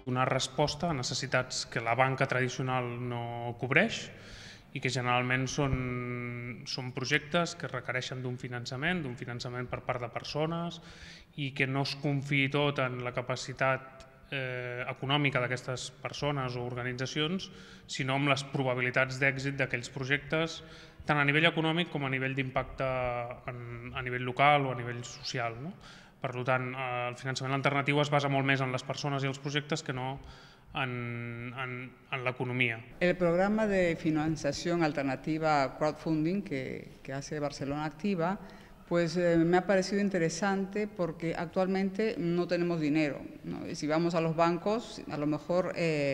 donar resposta a necessitats que la banca tradicional no cobreix i que generalment són projectes que requereixen d'un finançament per part de persones i que no es confiï tot en la capacitat econòmica d'aquestes persones o organitzacions, sinó amb les probabilitats d'èxit d'aquells projectes, tant a nivell econòmic com a nivell d'impacte a nivell local o a nivell social. Per tant, el finançament alternatiu es basa molt més en les persones i els projectes que no en l'economía. El programa de financiación alternativa crowdfunding que hace Barcelona Activa, pues me ha parecido interesante porque actualmente no tenemos dinero, ¿no? Y si vamos a los bancos, a lo mejor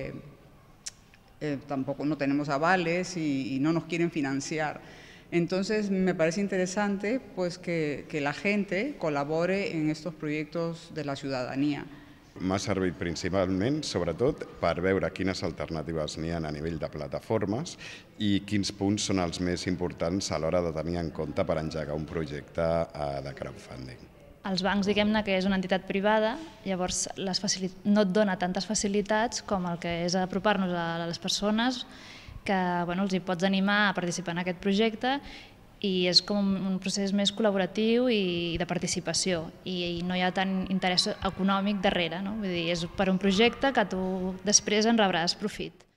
tampoco no tenemos avales y no nos quieren financiar. Entonces me parece interesante pues, que la gente colabore en estos proyectos de la ciudadanía. M'ha servit principalment, sobretot, per veure quines alternatives n'hi ha a nivell de plataformes i quins punts són els més importants a l'hora de tenir en compte per engegar un projecte de crowdfunding. Els bancs, diguem-ne que és una entitat privada, llavors no et dona tantes facilitats com el que és apropar-nos a les persones que els hi pots animar a participar en aquest projecte i és com un procés més col·laboratiu i de participació i no hi ha tant interès econòmic darrere, no? Vull dir, és per un projecte que tu després en rebràs profit.